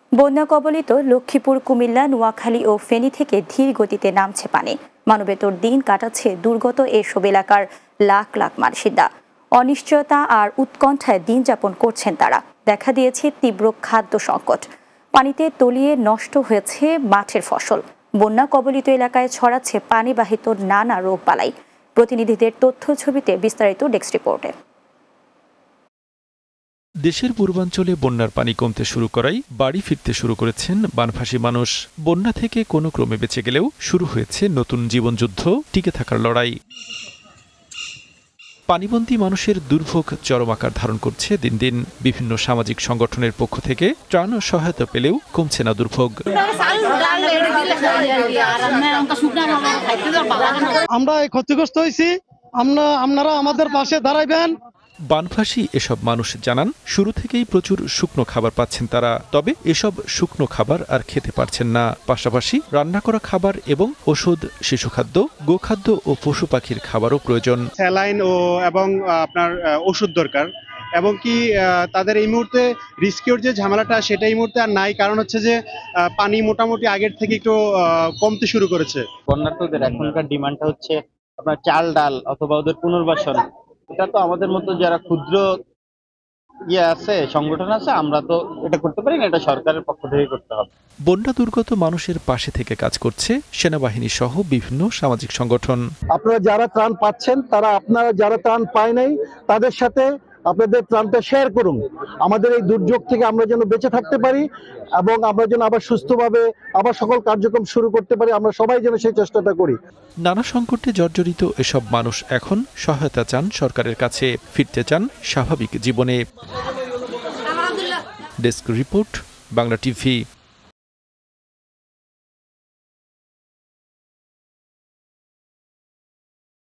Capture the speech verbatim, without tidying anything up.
বন্যা কবলিত লক্ষ্মীপুর, কুমিল্লা, নোয়াখালী ও ফেনী থেকে ধীর গতিতে নামছে পানি। মানবেতর দিন কাটাচ্ছে দুর্গত এসব এলাকার লাখ লাখ বাসিন্দা। অনিশ্চয়তা আর উৎকণ্ঠায় দিন যাপন করছেন তারা। দেখা দিয়েছে তীব্র খাদ্য সংকট। পানিতে তলিয়ে নষ্ট হয়েছে মাঠের ফসল। বন্যা কবলিত এলাকায় ছড়াচ্ছে পানিবাহিত নানা রোগবালাই। প্রতিনিধিদের তথ্য ছবিতে বিস্তারিত ডেস্ক রিপোর্টে। দেশের পূর্বাঞ্চলে বন্যার পানি কমতে শুরু করায় বাড়ি ফিরতে শুরু করেছেন বানভাসী মানুষ। বন্যা থেকে কোনো ক্রমে বেঁচে গেলেও শুরু হয়েছে নতুন জীবনযুদ্ধ, টিকে থাকার লড়াই। পানিবন্দী মানুষের দুর্ভোগ চরম আকার ধারণ করছে দিন দিন। বিভিন্ন সামাজিক সংগঠনের পক্ষ থেকে ত্রাণ সহায়তা পেলেও কমছে না দুর্ভোগ। আমরা ক্ষতিগ্রস্ত হয়েছি, আমরা আপনারা আমাদের পাশে দাঁড়াইবেন। বানভাসী এসব মানুষ জানান, শুরু থেকেই প্রচুর শুকনো খাবার পাচ্ছেন তারা। তবে এসব শুকনো খাবার আর খেতে পারছেন না। পাশাপাশি রান্না করা খাবার এবং ওষুধ, শিশুখাদ্য, গোখাদ্য ও পশু পাখির খাবারও প্রয়োজন। স্যালাইন ও এবং আপনার ওষুধ দরকার, এবং কি তাদের এই মুহূর্তে রিস্কিওর যে ঝামেলাটা সেটা এই মুহূর্তে আর নাই। কারণ হচ্ছে যে পানি মোটামুটি আগের থেকে একটু কমতে শুরু করেছে। বন্যার্থদের এখনকার ডিমান্ডটা হচ্ছে আপনার চাল ডাল অথবা ওদের পুনর্বাসন। এটা তো আমাদের মতো যারা ক্ষুদ্র ইয়ে আছে, সংগঠন আছে, আমরা তো এটা করতে পারি না, এটা সরকারের পক্ষ থেকে করতে হবে। বন্যা দুর্গত মানুষের পাশে থেকে কাজ করছে সেনাবাহিনী সহ বিভিন্ন সামাজিক সংগঠন। আপনারা যারা ত্রাণ পাচ্ছেন, তারা আপনারা যারা ত্রাণ পায় নাই তাদের সাথে আপনাদের ত্রাণটা শেয়ার করুন। আমাদের এই দুর্যোগ থেকে আমরা যেন বেঁচে থাকতে পারি এবং আমরা যেন আবার সুস্থভাবে আবার সকল কার্যক্রম শুরু করতে পারি, আমরা সবাই যেন সেই চেষ্টাটা করি। নানা সংকটে জর্জরিত এসব মানুষ এখন সহায়তা চান সরকারের কাছে, ফিরতে চান স্বাভাবিক জীবনে। Desk report, Bangla TV.